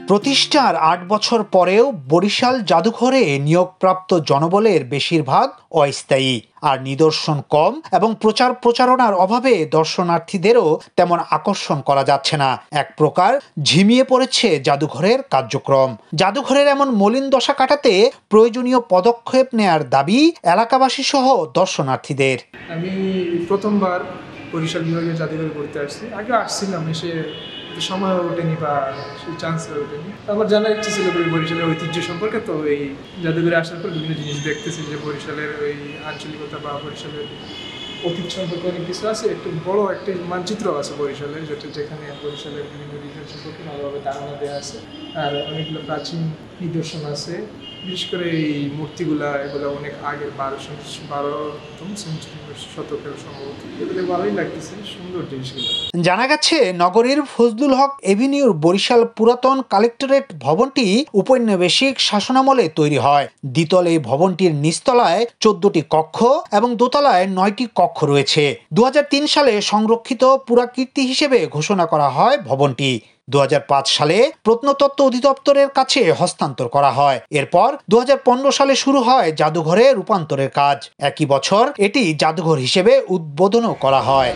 প্রতিষ্ঠার ৮ বছর পরেও বরিশাল জাদুঘরে নিয়োগপ্রাপ্ত জনবলের বেশিরভাগ অস্থায়ী, আর নিদর্শন কম এবং প্রচারণার অভাবে দর্শনার্থীদেরও তেমন আকর্ষণ করা যাচ্ছে না। এক প্রকার ঝিমিয়ে পড়েছে জাদুঘরের কার্যক্রম। জাদুঘরের এমন মলিন দশা কাটাতে প্রয়োজনীয় পদক্ষেপ নেয়ার দাবি এলাকাবাসী সহ দর্শনার্থীদের। আমি প্রথমবার বরিশাল বিভাগীয় জাদুঘরে ঘুরতে আসছি। আগে আসছিলাম, এসে সময় ওঠেনি বা সেই চান্স ওঠেনি। আমার জানার ইচ্ছে ছিল বরিশালের ঐতিহ্য সম্পর্কে। তো এই জাদুঘরে আসার পর বিভিন্ন জিনিস দেখতেছি যে বরিশালের ওই আঞ্চলিকতা বা বরিশালের অতীত সম্পর্কে অনেক কিছু আছে। একটু বড় একটি মানচিত্র আছে বরিশালের, যেখানে বরিশালের বিভিন্ন রিজন সম্পর্কে ভালোভাবে ধারণা দেওয়া আছে। আর অনেকগুলো প্রাচীন নিদর্শন আছে, বিশেষ করে এই মূর্তিগুলা, এগুলো অনেক আগের 12তম শতকের সম্ভবত। এগুলো ভালোই লাগতেছে, সুন্দর জিনিসগুলো। জানা গেছে, নগরীর ফজলুল হক এভিনিউর বরিশাল পুরাতন কালেক্টরেট ভবনটি উপনিবেশিক শাসনামলে তৈরি হয়। দ্বিতল এই ভবনটির নিচতলায় 14টি কক্ষ এবং দোতলায় 9টি কক্ষ রয়েছে। 2003 সালে সংরক্ষিত পুরাকীর্তি হিসেবে ঘোষণা করা হয় ভবনটি। 2005 সালে প্রত্নতত্ত্ব অধিদপ্তরের কাছে হস্তান্তর করা হয়। এরপর 2015 সালে শুরু হয় জাদুঘরে রূপান্তরের কাজ। একই বছর এটি জাদুঘর হিসেবে উদ্বোধনও করা হয়।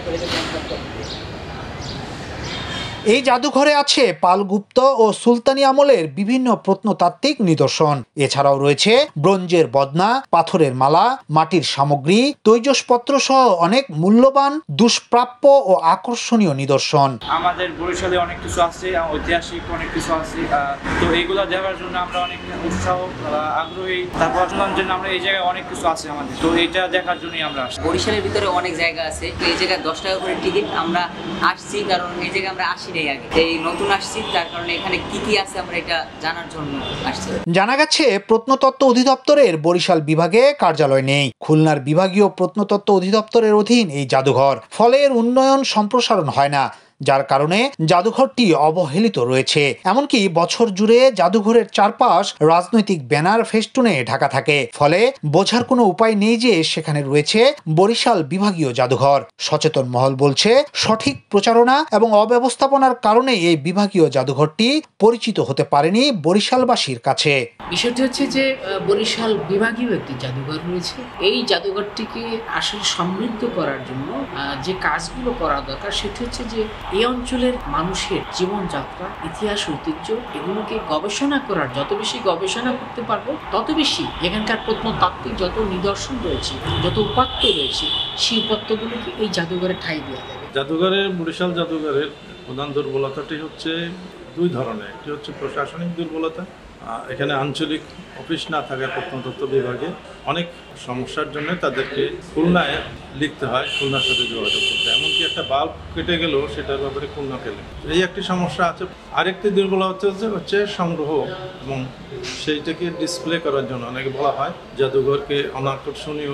এই জাদুঘরে আছে পালগুপ্ত ও সুলতানি আমলের বিভিন্ন প্রত্নতাত্ত্বিক নিদর্শন। এছাড়াও রয়েছে ব্রোঞ্জের বদনা, পাথরের মালা, মাটির সামগ্রী, তৈজসপত্র সহ অনেক মূল্যবান, দুষ্প্রাপ্য ও আকর্ষণীয় নিদর্শন। আমাদের বরিশালে অনেক কিছু আছে, ঐতিহাসিক অনেক কিছু আছে। তো এইগুলো দেখার জন্য আমরা অনেক উৎসাহ, আগ্রহী। তারপর শুনলাম যে আমরা এই জায়গায় অনেক কিছু আছে আমাদের, তো এইটা দেখার জন্যই আমরা আসি। বরিশালের ভিতরে অনেক জায়গা আছে, তো এই জায়গায় 10 টাকা করে টিকিট। আমরা আসছি কারণ এই জায়গায় আমরা আসি নাই আগে, এই নতুন আসছি, তার কারণে এখানে কি আছে আমরা এটা জানার জন্য আসছি। জানা গেছে, প্রত্নতত্ত্ব অধিদপ্তরের বরিশাল বিভাগে কার্যালয় নেই। খুলনার বিভাগীয় প্রত্নতত্ত্ব অধিদপ্তরের অধীন এই জাদুঘর, ফলে এর উন্নয়ন সম্প্রসারণ হয় না, যার কারণে জাদুঘরটি অবহেলিত রয়েছে। এমনকি বছর জুড়ে জাদুঘরের চারপাশ রাজনৈতিক ব্যানার ফেস্টুনে ঢাকা থাকে, ফলে বোঝার কোনো উপায় নেই যে সেখানে রয়েছে বরিশাল বিভাগীয় জাদুঘর। সচেতন মহল বলছে, সঠিক প্রচারণা এবং অব্যবস্থাপনার কারণে এই বিভাগীয় জাদুঘরটি পরিচিত হতে পারেনি বরিশালবাসীর কাছে। বিষয়টি হচ্ছে যে বরিশাল বিভাগীয় একটি জাদুঘর রয়েছে। এই জাদুঘরটিকে আসলে সমৃদ্ধ করার জন্য যে কাজগুলো করা দরকার, সেটি হচ্ছে যে এই অঞ্চলের মানুষের জীবনযাত্রা, ইতিহাস, ঐতিহ্য, এগুলোকে গবেষণা করার, যত বেশি গবেষণা করতে পারবো তত বেশি এখানকার প্রত্নতাত্ত্বিক যত নিদর্শন রয়েছে, যত উপাত্ত রয়েছে, সেই উপাত্তগুলোকে এই জাদুঘরে ঠাঁই দেওয়া যাবে। বরিশাল জাদুঘরের প্রধান দুর্বলতাটি হচ্ছে দুই ধরনের। একটি হচ্ছে প্রশাসনিক দুর্বলতা। এখানে আঞ্চলিক অফিস না থাকায় প্রত্নতত্ত্ব বিভাগে অনেক সমস্যার জন্য তাদেরকে খুলনায় লিখতে হয়, খুলনার সাথে যোগাযোগ করতে। এমনকি একটা বাল্ব কেটে গেলেও সেটার ব্যাপারে খুলনা গেলে এই একটি সমস্যা আছে। আরেকটি দুর্বলতা হচ্ছে সংগ্রহ এবং সেইটাকে ডিসপ্লে করার জন্য। অনেকে বলা হয় জাদুঘরকে অনাকর্ষণীয়,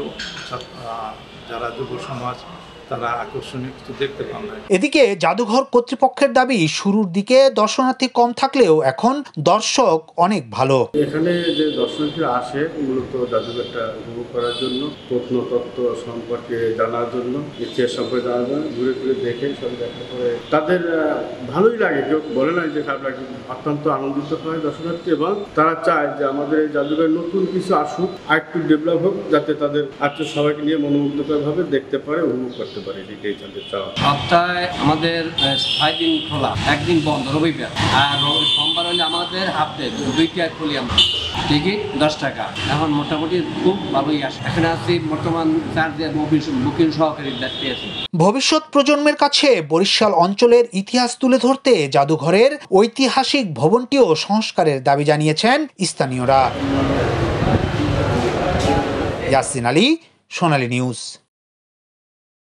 যারা যুব সমাজ তারা আকর্ষণীয় কিছু দেখতে পান না। এদিকে জাদুঘর কর্তৃপক্ষের দাবি, শুরুর দিকে দর্শনার্থী কম থাকলেও এখন দর্শক অনেক ভালো। এখানে যে দর্শনার্থীরা আসে মূলত জাদুঘরটা উপভোগ করার জন্য, প্রত্নতত্ত্ব সম্পর্কে জানার জন্য, ইতিহাস সম্পর্কে জানার জন্য, ঘুরে ঘুরে দেখে সব দেখার পরে তাদের ভালোই লাগে। কেউ বলে না যে খারাপ লাগে, অত্যন্ত আনন্দিত হয় দর্শনার্থী, এবং তারা চায় যে আমাদের এই জাদুঘরে নতুন কিছু আসুক, আর একটু ডেভেলপ হোক, যাতে তাদের আত্মীয় সবাইকে নিয়ে মনোমুগ্ধকরভাবে দেখতে পারে, উপভোগ করতে পারে। সপ্তাহে আমাদের 6 দিন খোলা, একদিন বন্ধ রবিবার, আর সোমবার হলে আমাদের হাফ ডে, 2টা খুলি আমরা। টিকিট 10 টাকা। এখন মোটামুটি খুব ভালোই আসে। এখানে আছি বর্তমান চার্জের বুকিং সহকারী দায়িত্বে আছি। ভবিষ্যৎ প্রজন্মের কাছে বরিশাল অঞ্চলের ইতিহাস তুলে ধরতে জাদুঘরের ঐতিহাসিক ভবনটিও সংস্কারের দাবি জানিয়েছেন স্থানীয়রা। ইয়াসিন আলী, সোনালী নিউজ।